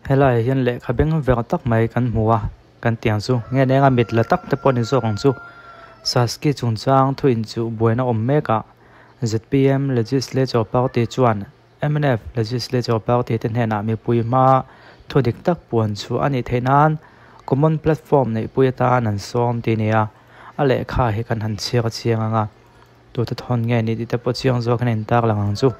helai hian le khabeng veng tak mai kan hmuwa kan tiang chu nge nenga mit la tak te pon zo kong chu sasci chungchang thu in chu buaina om meka ZPM legislature party chuan MNF legislature party ten hena mi pui-ah thu dik tak puan chu ani theinan common platform nei pui-ah nan som ti nia ale kha hi kan han chianga tu ta thon nge ni ti te po chiang zo kan en tak langang chu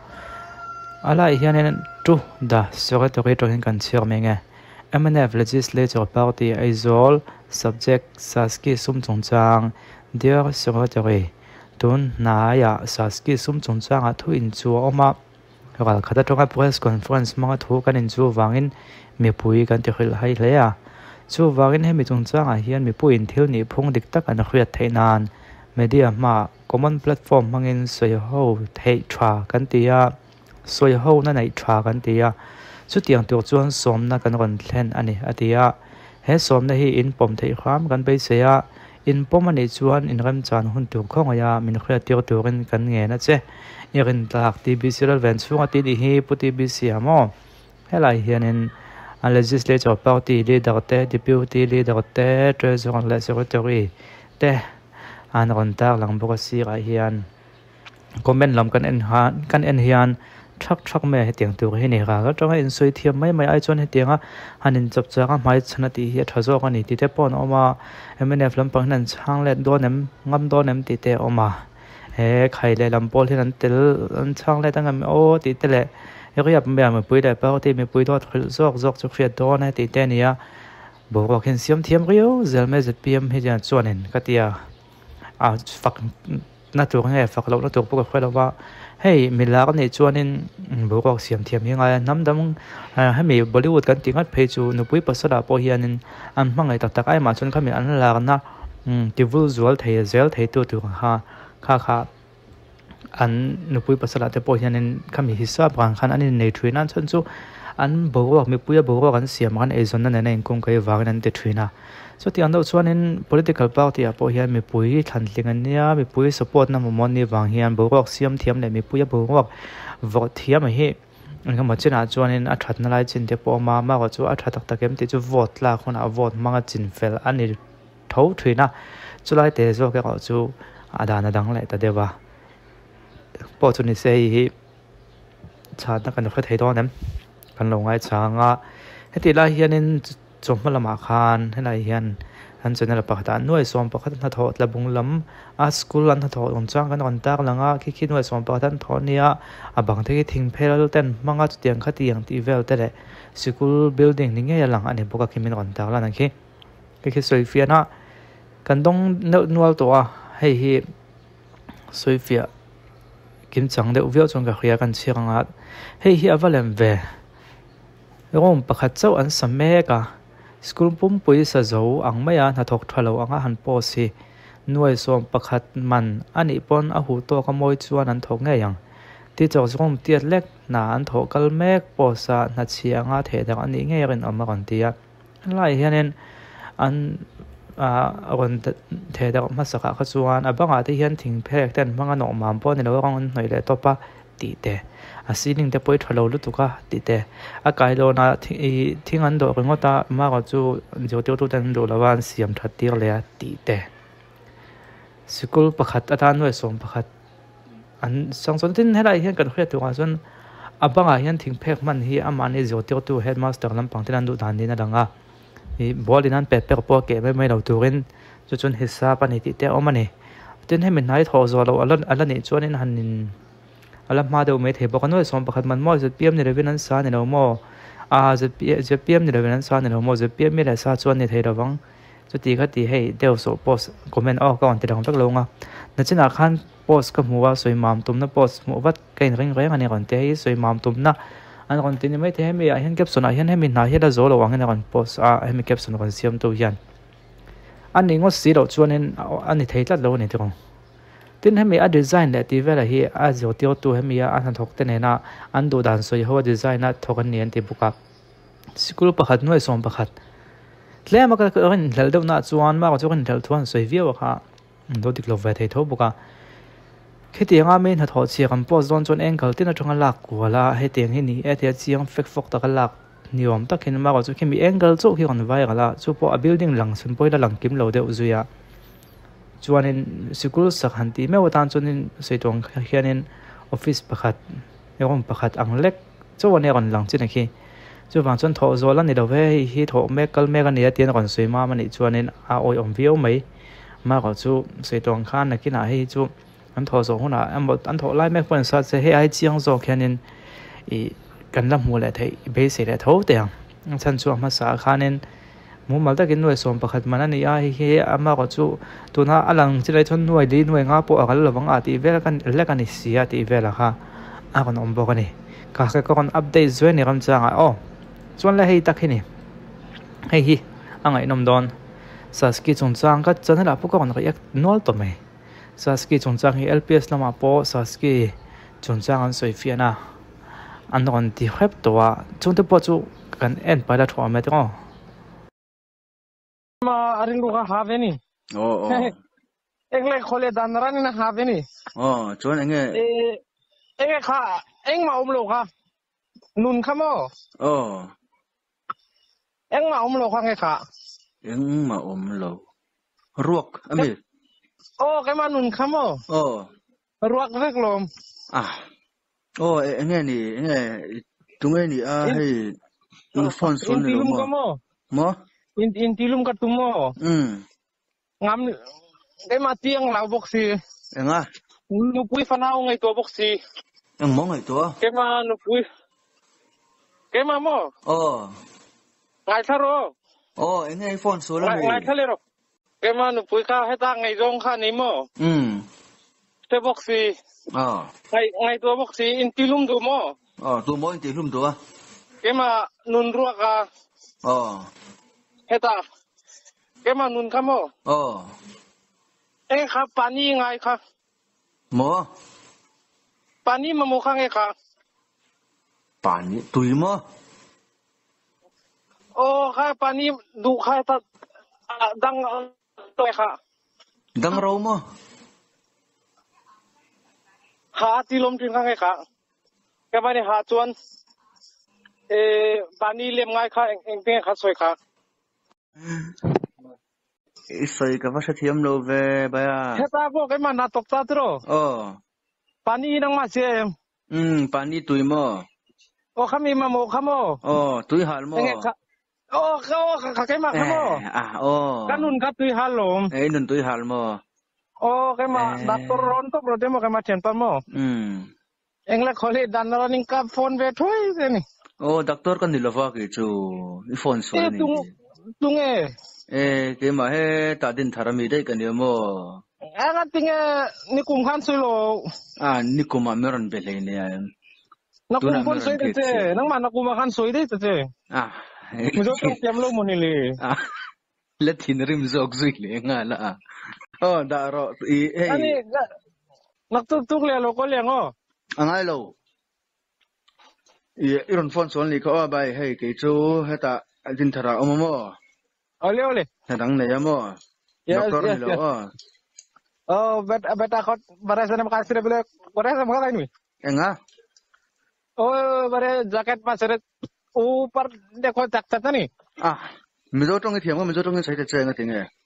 ala hianen tu da secretary to hin kan chiang menge MNF legislature party aizol subject sasci sum chungchang dear secretary tun na ya sasci sum chungchang a thu in chu oma ral khata tonga press conference manga thu kan in chu wangin mi pui kan ti khil hai hlea chu wangin hemi chungchang a hian mi pui in thil ni phung dik tak an khriat theinan media ma common platform mangin soi ho thei thwa kan tia soi ho na nei thwa kan tia chu tiang tu chuan somna kan ron thlen ani atia he somna hi in pom thei kham kan be seya in pom ani chuan in ram chan hun tu khonga min khria tir turin kan nge na che irin tak TBC ral ven chunga ti hi puti BC amo helai hianin a legislature party leader te deputy leader te treasurer le secretary te an ron tak lang boka si ra hian comment lam kan en hian thak me hetiang tur hi ni ra tanga in soi thiam mai ai chon hetianga hanin chap changa mai chhana ti hi thazo ka ni ti te pon oma MNF lam pang nan chang le donem ngam donem ti te oma he khai le lam pol hin an tel an chang le tangam o ti te le riap me ma pui da pa ti me pui dot khil zok chu khriat don he ti te nia bo ro khen siam thiam rio zel me ZPM hi jan chuanin katia a fak na tur nge fak lo na tur pu ka khwela hey milak nei chuanin burok siam thiam hi ngai namdam hemi Bollywood kan tingat phei chu nupui pasada po hianin an hmangai tak tak ai ma chun khami an la na tivul zual thei zel thei tu ha kha an nupui pasada te po hianin khami hisab rang khan ani nei thuinan chun chu an burok mi puya burok an siam kan ezon na nei kong kai wang an te thuina so ti ando chuanin political party a po hian mi pui than tlingan nia mi pui support na mon ni wang hian borok siam thiam le mi pui borok vote thiam hi angam china chuanin a that na lai chin te po ma ko chu a that tak takem ti chu vote la khona vote manga chin fel ani tho thuina chulai te zo ke ko chu adana dang le ta dewa po chu ni sei hi cha na kan kha thei don em kan lo ngai changa heti la hianin chom malama khan helai hian han channel pakhat nuai som pakhat na tho tlabung lam a school an tho on chang kan on tak langa khi nuai som pakhat an tho nia a bang the thing phelal ten manga tiang khatiang ti vel tele school building ni nge lang ani boka khimin on tak la na khi soifia na kan dong nual to a hei hi soifia kim chang de uvel chong ka khia kan chiranga hei hi avalem ve rom pakhat chau an sameka school pum pui sa zo ang maya na thok thalo anga han po si nuai som pakhat man ani pon a hu to ka moi chuan an thok nge yang ti chaw zom tiat lek na an tho kal mek po sa na chianga the da ani nge rin ama kan tia lai hianen an ron the da ma saka kha chuan abanga te hian thing phek ten manga no mam po ni lo rong noi le topa ti te a ceiling te poi thalo lu tuka ti te a kailo na thingan do ngota ma ko chu jo tu ten do lawan siam thatir le ti te school pakhat atan noi som pakhat an sangson tin helai hian kan khre tu nga chon abanga hian thing phek man hi amani jo tu headmaster lam pangtin an du dan ni na danga i bolinan paper po ke mai lo turin chu chon hisab ani ti te omani tin he min nai tho zo lo alan ni chuanin hanin alam ma deuh me the bok anoi som pakhat man mo ZPM ni revinan sa ni lo mo a ZPM ni revinan sa ni lo mo ZPM mi la sa chuan ni thei rawang chu ti kha ti hei deuh so post comment ka on ti dang bek lo nga na china khan post ka muwa soi mam tum na post mu wat kain ring ani kon te hi soi mam tum na an kon tin mai the mi a hian caption a hian hemi na hi da zo lo wang an kon post a hemi caption kon siam to hian an ni ngo si lo chuanin ani thei tlat lo ni ti kong tin hemi a design le ti vela hi a zo tio tu hemi a an thok te ne na an do dan soi ho design na thokan nian ti buka school pakhat noi som pakhat tlema ka rin hlal do na chuan ma ko chuan hlal thuan soi viaw kha do dik lo ve thei tho buka kheti anga me na tho chi kam post don chon ankle tin a thonga lak kuala he teng hi ni e te chiang fek fok ta ka lak niom takin ma ko chu khimi angle chu hi on vai gala chu po a building lang sun poila lang kim lo deuh zuya chuanin sikul sakhan ti me watan chunin seitong khianin office pakhat erom pakhat anglek chuan eron lang chin khi chu wang chon tho zola ni lo ve hi tho mekal mega ni atian kon sui ma mani chuanin a oi om vio mai ma ko chu seitong khan na kina hi chu an tho zo huna an tho lai mek pon sa che he ai chiang zo khianin i kan lam mu le thei be se le tho te ang chan chu ma sa khanin mu mal takin noi som pakhat manani a hi ama ko chu tuna alang chilai thon noi li noi nga po agal lawang ati vel kan lekani sia ti vela kha a kon om bokani ka ka kon update zoi ni ram changa o chuan la hei takhini hei hi angai nom don sasci chungchang ka chanela pu kon yak nol to mai sasci chungchang hi lps lama po sasci chungchang an soi fiana an on ti khep to wa chungte po chu kan en pada thwa me to ma aring luka have ni engle khole danran na have ni chuan enge kha eng ma lo kha nun khamo eng ma lo kha nge kha eng ma lo ruak ami ke ma nun khamo ruak vek lom enge ni tunge ni a hei phone son ni mo in tilum ka tumo ngam ke ma tiang lau boxi enga nu pui fanau ngai to boxi eng mo ngai to ke ma nu pui ke ma mo ngai tharo enge phone so la ngai thale ro ke ma nu pui ka heta ngai jong kha ni mo te boxi ngai to boxi in tilum du mo tu mo in tilum du ke ma nun ruak ka heta ke ma nun khamo eng kha pani ngai kha mo pani ma mo kha ngai kha pani tui mo kha pani du kha ta dang to kha dang ro mo ha ti lom tin kha ngai kha ke ba ni ha chuan pani lem ngai kha eng pe kha soi kha isoi ka va thiam lo ve ba heta bo ke ma na tok ta tro pani nang ma che pani tui mo khami ma mo khamo tui hal mo kha ke ma khamo kanun ka tui hal lom nun tui hal mo ke ma doctor ron to pro demo ke ma chen pa mo engle khole dan running ka phone ve thoi se ni doctor kan nilawa ke chu I phone so ni tunge ke ma he ta din tharami dai kan mo ana tinge ni kum khan sulo ni kuma meron be le ne na kum pon soi te nang ma na kum khan soi dei te mi zo tong tiam lo mo ni le le thin rim zok zui le nga la da ro ani nak tuk le lo ko le ngo angai lo iron phone so ni ko bai hey ke chu heta din thara mo ole dang ne mo doctor ni lo beta khot bare se nam ka sire bele bare se ma ni enga bare jacket ma sire ऊपर देखो तक तक नहीं mi zo tong thiam mi zo tong sai te che nga tinge